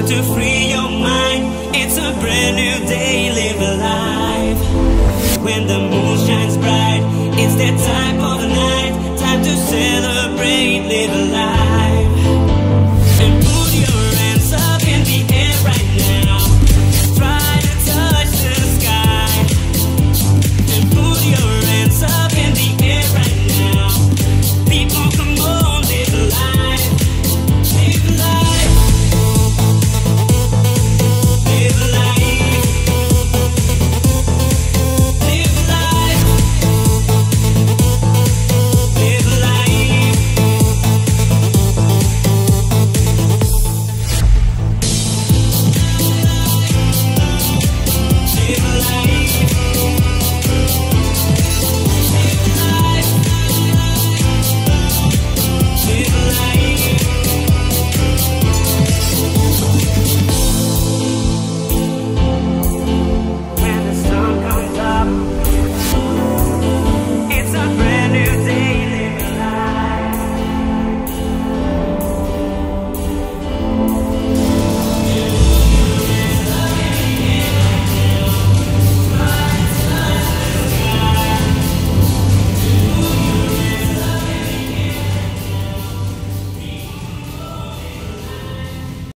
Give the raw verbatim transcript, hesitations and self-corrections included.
to free your mind. It's a brand new day, live alive. When the moon shines bright, it's that time of the night. Time to celebrate, live alive. And put your hands up in the air right now.